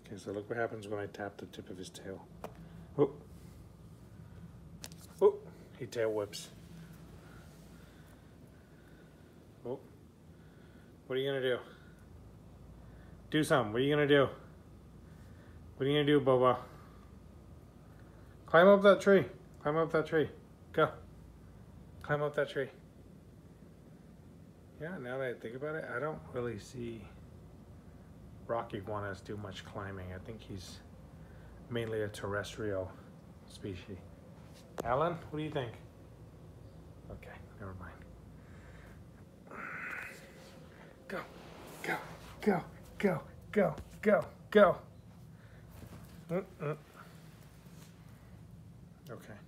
Okay, so look what happens when I tap the tip of his tail. Oh, oh, he tail whips. Oh, what are you gonna do? Do something. What are you gonna do? What are you gonna do, Boba? Climb up that tree. Climb up that tree. Go. Climb up that tree. Yeah, now that I think about it, I don't really see rock iguanas do much climbing. I think he's mainly a terrestrial species. Alan, what do you think? Okay, never mind. Go, go, go, go, go, go, go. Okay.